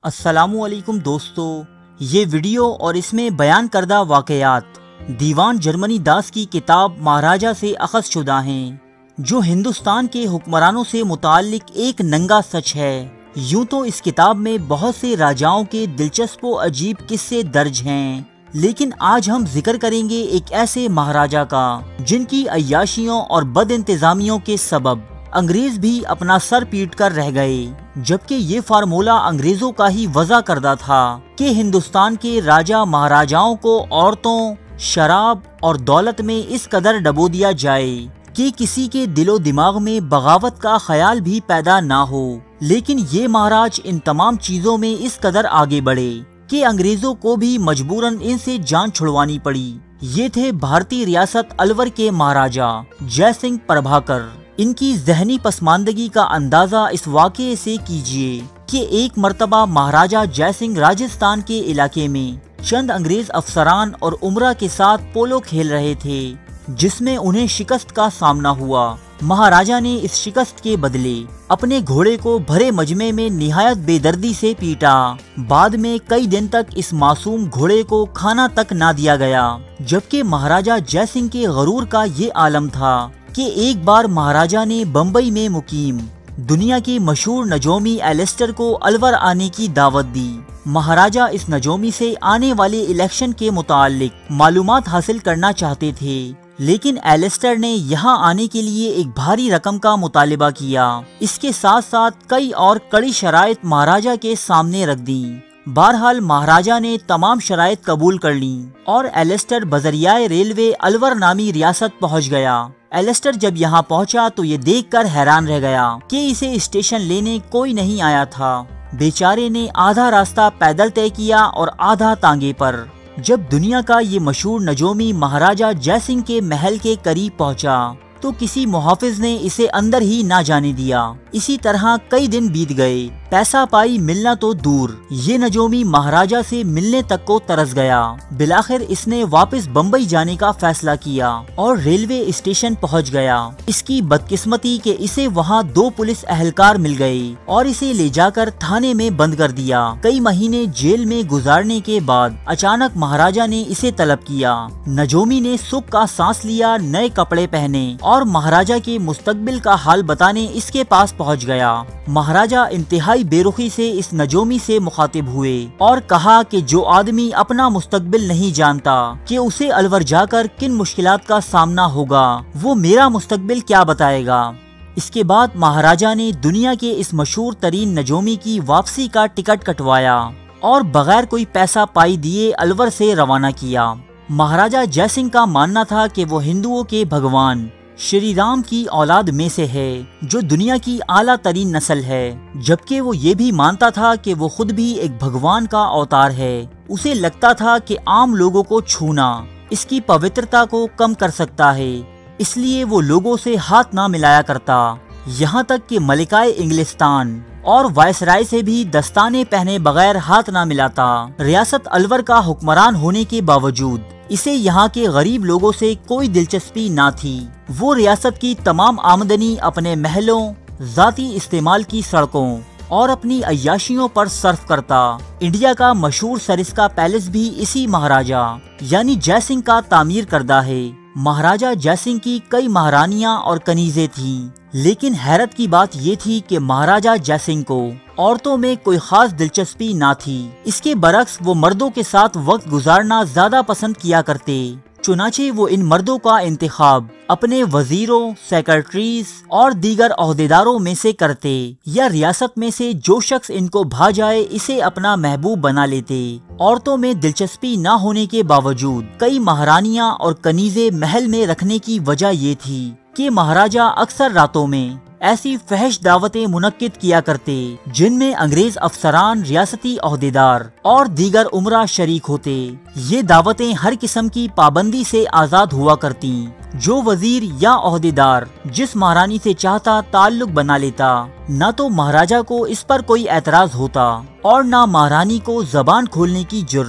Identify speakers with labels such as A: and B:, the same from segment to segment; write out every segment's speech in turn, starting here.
A: अस्सलामुअलैकुम दोस्तों, ये वीडियो और इसमें बयान करदा वाक़यात दीवान जर्मनी दास की किताब महाराजा से अख़ज़ शुदा हैं, जो हिंदुस्तान के हुक्मरानों से मुताल्लिक एक नंगा सच है। यूँ तो इस किताब में बहुत से राजाओं के दिलचस्प व अजीब किस्से दर्ज हैं, लेकिन आज हम जिक्र करेंगे एक ऐसे महाराजा का जिनकी अय्याशियों और बद इंतज़ामियों के सबब अंग्रेज भी अपना सर पीट कर रह गए, जबकि ये फार्मूला अंग्रेजों का ही वज़ा करदा था कि हिंदुस्तान के राजा महाराजाओं को औरतों, शराब और दौलत में इस कदर डबो दिया जाए कि किसी के दिलो दिमाग में बगावत का ख्याल भी पैदा ना हो। लेकिन ये महाराज इन तमाम चीजों में इस कदर आगे बढ़े कि अंग्रेजों को भी मजबूरन इनसे जान छुड़वानी पड़ी। ये थे भारतीय रियासत अलवर के महाराजा जय सिंह प्रभाकर। इनकी जहनी पसमानदगी का अंदाजा इस वाक़ये से कीजिए कि एक मर्तबा महाराजा जय सिंह राजस्थान के इलाके में चंद अंग्रेज अफसरान और उमरा के साथ पोलो खेल रहे थे, जिसमें उन्हें शिकस्त का सामना हुआ। महाराजा ने इस शिकस्त के बदले अपने घोड़े को भरे मजमे में निहायत बेदर्दी से पीटा। बाद में कई दिन तक इस मासूम घोड़े को खाना तक ना दिया गया, जबकि महाराजा जय सिंह के गरूर का ये आलम था कि एक बार महाराजा ने बम्बई में मुकीम दुनिया के मशहूर नजोमी एलिस्टर को अलवर आने की दावत दी। महाराजा इस नजोमी से आने वाले इलेक्शन के मुताल्लिक मालूमात हासिल करना चाहते थे, लेकिन एलिस्टर ने यहाँ आने के लिए एक भारी रकम का मुतालिबा किया। इसके साथ साथ कई और कड़ी शराइत महाराजा के सामने रख दी। बहरहाल महाराजा ने तमाम शराइत कबूल कर ली और एलिस्टर बजरियाए रेलवे अलवर नामी रियासत पहुँच गया। एलिस्टर जब यहाँ पहुँचा तो ये देखकर हैरान रह गया कि इसे स्टेशन लेने कोई नहीं आया था। बेचारे ने आधा रास्ता पैदल तय किया और आधा तांगे पर। जब दुनिया का ये मशहूर नजोमी महाराजा जय सिंह के महल के करीब पहुँचा तो किसी मुहाफिज ने इसे अंदर ही ना जाने दिया। इसी तरह कई दिन बीत गए। पैसा पाई मिलना तो दूर, ये नजोमी महाराजा से मिलने तक को तरस गया। बिलाखिर इसने वापस बम्बई जाने का फैसला किया और रेलवे स्टेशन पहुंच गया। इसकी बदकिस्मती कि इसे वहां दो पुलिस एहलकार मिल गए और इसे ले जाकर थाने में बंद कर दिया। कई महीने जेल में गुजारने के बाद अचानक महाराजा ने इसे तलब किया। नजोमी ने सुख का सांस लिया, नए कपड़े पहने और महाराजा के मुस्तकबिल का हाल बताने इसके पास पहुंच गया। महाराजा इंतहाई बेरुखी से इस नजोमी से मुखातिब हुए और कहा कि जो आदमी अपना मुस्तकबिल नहीं जानता कि उसे अलवर जाकर किन मुश्किलात का सामना होगा, वो मेरा मुस्तकबिल क्या बताएगा। इसके बाद महाराजा ने दुनिया के इस मशहूर तरीन नजोमी की वापसी का टिकट कटवाया और बगैर कोई पैसा पाई दिए अलवर से रवाना किया। महाराजा जय सिंह का मानना था कि वो हिंदुओं के भगवान श्री राम की औलाद में से है, जो दुनिया की आला तरीन नस्ल है, जबकि वो ये भी मानता था कि वो खुद भी एक भगवान का अवतार है। उसे लगता था कि आम लोगों को छूना इसकी पवित्रता को कम कर सकता है, इसलिए वो लोगों से हाथ ना मिलाया करता। यहाँ तक कि मलिकाए इंग्लिस्तान और वायसराय से भी दस्ताने पहने बगैर हाथ ना मिलाता। रियासत अलवर का हुक्मरान होने के बावजूद इसे यहाँ के गरीब लोगों से कोई दिलचस्पी ना थी। वो रियासत की तमाम आमदनी अपने महलों, जाती इस्तेमाल की सड़कों और अपनी अय्याशियों पर सर्फ करता। इंडिया का मशहूर सरिस्का पैलेस भी इसी महाराजा यानी जय सिंह का तामीर करदा है। महाराजा जय सिंह की कई महारानियां और कनीजें थीं, लेकिन हैरत की बात ये थी कि महाराजा जय सिंह को औरतों में कोई खास दिलचस्पी ना थी। इसके बरक्स वो मर्दों के साथ वक्त गुजारना ज्यादा पसंद किया करते। चुनाचे वो इन मर्दों का इंतखाब अपने वजीरों, सेक्रेटरीज और दीगर ओहदेदारों में से करते, या रियासत में से जो शख्स इनको भा जाए इसे अपना महबूब बना लेते। औरतों में दिलचस्पी न होने के बावजूद कई महारानियां और कनीजे महल में रखने की वजह ये थी कि महाराजा अक्सर रातों में ऐसी फहश दावतें मुनक्किद किया करते जिनमें अंग्रेज अफसरान, रियासती ओहदेदार और दीगर उमरा शरीक होते। ये दावतें हर किस्म की पाबंदी से आज़ाद हुआ करती। जो वजीर या ओहदेदार जिस महारानी से चाहता ताल्लुक बना लेता, न तो महाराजा को इस पर कोई एतराज होता और न महारानी को जबान खोलने की जुर्रत।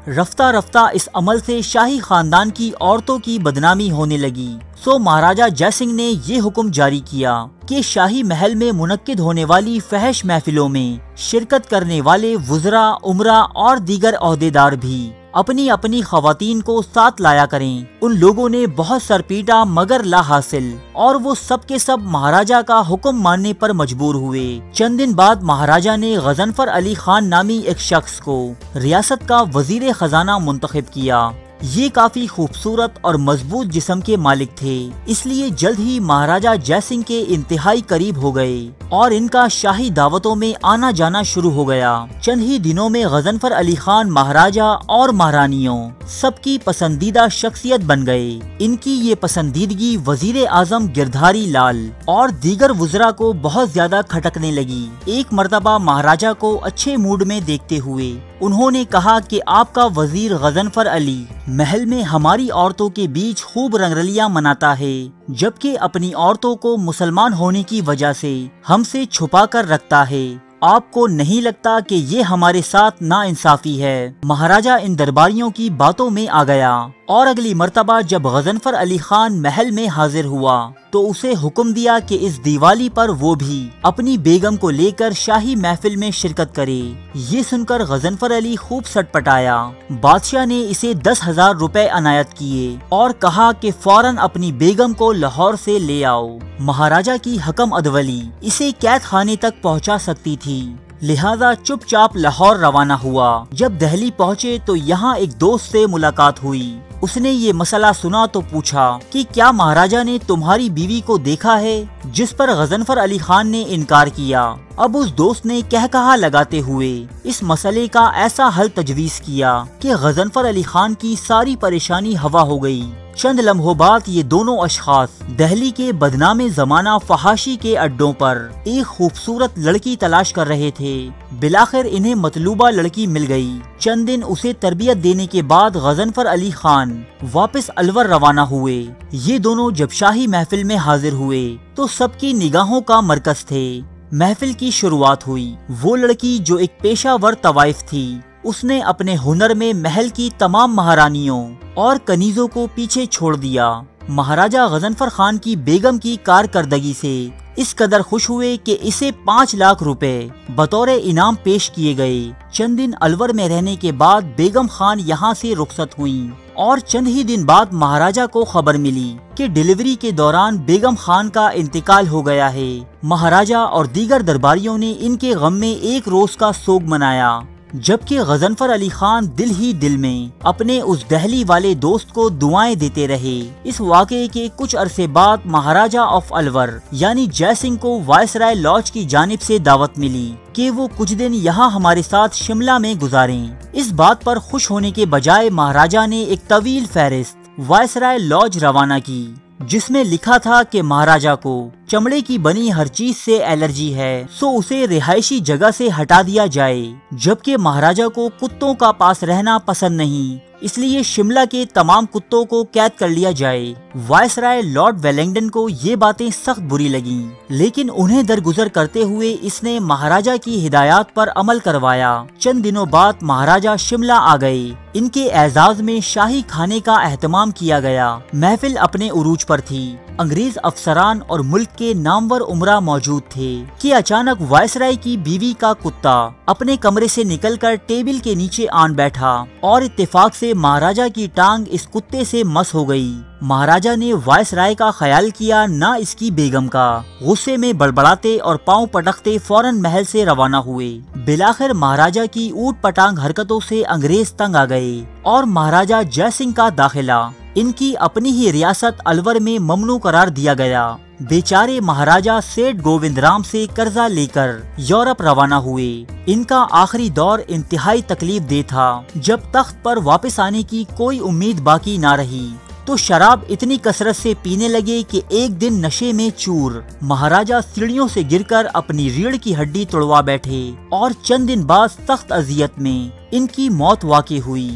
A: रफ्ता रफ्ता इस अमल से शाही खानदान की औरतों की बदनामी होने लगी। सो महाराजा जय सिंह ने ये हुक्म जारी किया कि शाही महल में मुनक्किद होने वाली फहश महफिलों में शिरकत करने वाले वुज़रा, उमरा और दीगर ओहदेदार भी अपनी अपनी खवातीन को साथ लाया करें। उन लोगों ने बहुत सर पीटा मगर ला हासिल, और वो सब के सब महाराजा का हुक्म मानने पर मजबूर हुए। चंद दिन बाद महाराजा ने गजनफर अली खान नामी एक शख्स को रियासत का वजीर खजाना मुंतखब किया। ये काफी खूबसूरत और मजबूत जिस्म के मालिक थे, इसलिए जल्द ही महाराजा जय सिंह के इंतहाई करीब हो गए और इनका शाही दावतों में आना जाना शुरू हो गया। चंद ही दिनों में गजनफर अली खान महाराजा और महारानियों सबकी पसंदीदा शख्सियत बन गए। इनकी ये पसंदीदगी वजीर आजम गिरधारी लाल और दीगर वुज़रा को बहुत ज्यादा खटकने लगी। एक मर्तबा महाराजा को अच्छे मूड में देखते हुए उन्होंने कहा कि आपका वजीर गजनफर अली महल में हमारी औरतों के बीच खूब रंगरलियां मनाता है, जबकि अपनी औरतों को मुसलमान होने की वजह से हमसे छुपा कर रखता है। आपको नहीं लगता कि ये हमारे साथ नाइंसाफी है? महाराजा इन दरबारियों की बातों में आ गया और अगली मर्तबा जब गजनफर अली खान महल में हाजिर हुआ तो उसे हुक्म दिया कि इस दिवाली पर वो भी अपनी बेगम को लेकर शाही महफिल में शिरकत करे। ये सुनकर गजनफर अली खूब सटपटाया। बादशाह ने इसे 10,000 रुपए अनायत किए और कहा कि फौरन अपनी बेगम को लाहौर से ले आओ। महाराजा की हकम अदवली इसे कैद खाने तक पहुंचा सकती थी, लिहाजा चुपचाप लाहौर रवाना हुआ। जब दिल्ली पहुंचे तो यहाँ एक दोस्त से मुलाकात हुई। उसने ये मसला सुना तो पूछा कि क्या महाराजा ने तुम्हारी बीवी को देखा है, जिस पर गजनफर अली खान ने इनकार किया। अब उस दोस्त ने कह कहा लगाते हुए इस मसले का ऐसा हल तजवीज किया कि गजनफर अली खान की सारी परेशानी हवा हो गई। चंद लम्हों बाद ये दोनों अशखास दिल्ली के बदनामे जमाना फहाशी के अड्डों पर एक खूबसूरत लड़की तलाश कर रहे थे। बिलाखिर इन्हें मतलूबा लड़की मिल गई। चंद दिन उसे तरबियत देने के बाद गजनफर अली खान वापस अलवर रवाना हुए। ये दोनों जब शाही महफिल में हाजिर हुए तो सबकी निगाहों का मरकज थे। महफिल की शुरुआत हुई। वो लड़की जो एक पेशावर तवाइफ थी, उसने अपने हुनर में महल की तमाम महारानियों और कनीजों को पीछे छोड़ दिया। महाराजा गजनफर खान की बेगम की कारकर्दगी से इस कदर खुश हुए कि इसे 5 लाख रुपए बतौर इनाम पेश किए गए। चंद दिन अलवर में रहने के बाद बेगम खान यहाँ से रुखसत हुईं और चंद ही दिन बाद महाराजा को खबर मिली कि डिलीवरी के दौरान बेगम खान का इंतकाल हो गया है। महाराजा और दीगर दरबारियों ने इनके गम में एक रोज का सोग मनाया, जबकि गजनफर अली खान दिल ही दिल में अपने उस दिल्ली वाले दोस्त को दुआएं देते रहे। इस वाक़े के कुछ अरसे बाद महाराजा ऑफ अलवर यानी जय सिंह को वायसराय लॉज की जानिब से दावत मिली कि वो कुछ दिन यहाँ हमारे साथ शिमला में गुजारें। इस बात पर खुश होने के बजाय महाराजा ने एक तवील फहरिस्त वायसराय लॉज रवाना की, जिसमें लिखा था कि महाराजा को चमड़े की बनी हर चीज से एलर्जी है, सो उसे रिहायशी जगह से हटा दिया जाए, जबकि महाराजा को कुत्तों का पास रहना पसंद नहीं, इसलिए शिमला के तमाम कुत्तों को कैद कर लिया जाए। वायसराय लॉर्ड वेलिंगटन को ये बातें सख्त बुरी लगी, लेकिन उन्हें दरगुजर करते हुए इसने महाराजा की हिदायत पर अमल करवाया। चंद दिनों बाद महाराजा शिमला आ गए। इनके एजाज में शाही खाने का एहतमाम किया गया। महफिल अपने उरूज पर थी। अंग्रेज अफसरान और मुल्क के नामवर उमरा मौजूद थे कि अचानक वायसराय की बीवी का कुत्ता अपने कमरे से निकलकर टेबल के नीचे आन बैठा और इत्तेफाक से महाराजा की टांग इस कुत्ते से मस हो गई। महाराजा ने वायसराय का ख्याल किया, ना इसकी बेगम का। गुस्से में बड़बड़ाते और पांव पटकते फौरन महल से रवाना हुए। बिलाखिर महाराजा की ऊट पटांग हरकतों से अंग्रेज तंग आ गए और महाराजा जय सिंह का दाखिला इनकी अपनी ही रियासत अलवर में ममनू करार दिया गया। बेचारे महाराजा सेठ गोविंद राम से कर्जा लेकर यूरोप रवाना हुए। इनका आखिरी दौर इंतहाई तकलीफ दे था। जब तख्त पर वापस आने की कोई उम्मीद बाकी ना रही तो शराब इतनी कसरत से पीने लगे कि एक दिन नशे में चूर महाराजा सीढ़ियों से गिरकर अपनी रीढ़ की हड्डी तोड़वा बैठे और चंद दिन बाद सख्त अजियत में इनकी मौत वाक़ई हुई।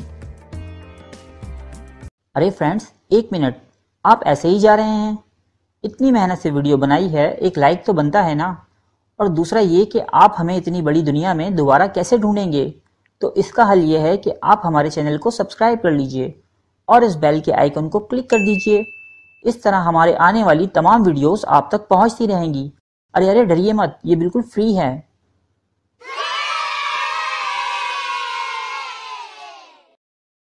B: अरे फ्रेंड्स, 1 मिनट, आप ऐसे ही जा रहे हैं? इतनी मेहनत से वीडियो बनाई है, एक लाइक तो बनता है ना। और दूसरा ये कि आप हमें इतनी बड़ी दुनिया में दोबारा कैसे ढूंढेंगे? तो इसका हल ये है कि आप हमारे चैनल को सब्सक्राइब कर लीजिए और इस बेल के आइकन को क्लिक कर दीजिए। इस तरह हमारे आने वाली तमाम वीडियोस आप तक पहुंचती रहेंगी। अरे डरिए मत, ये बिल्कुल फ्री है।